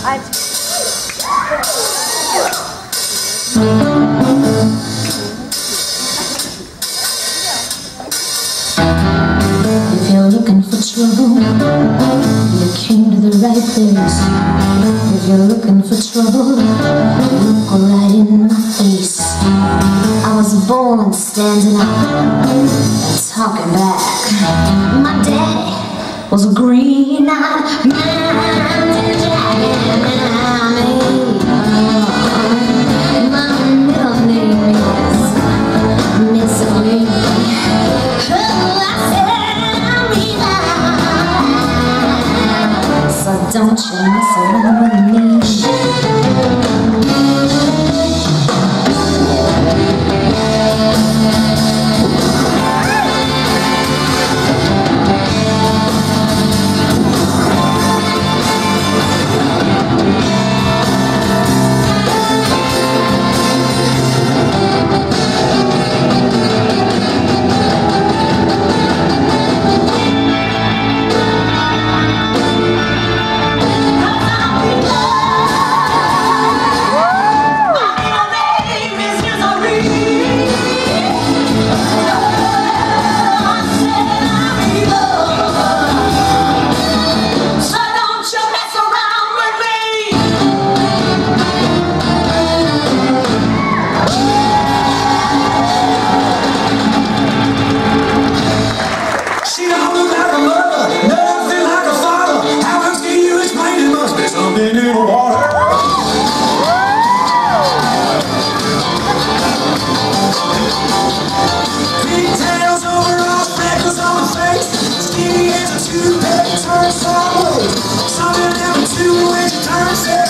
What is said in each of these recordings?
If you're looking for trouble, you came to the right place. If you're looking for trouble, look right in my face. I was born standing up and talking back. My daddy was a green-eyed mountain dragon, and my middle name is Misery. So don't you mess around with me.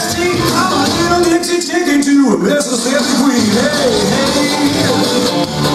I'm a little Dixie chicken to a Mississippi queen. Hey, hey.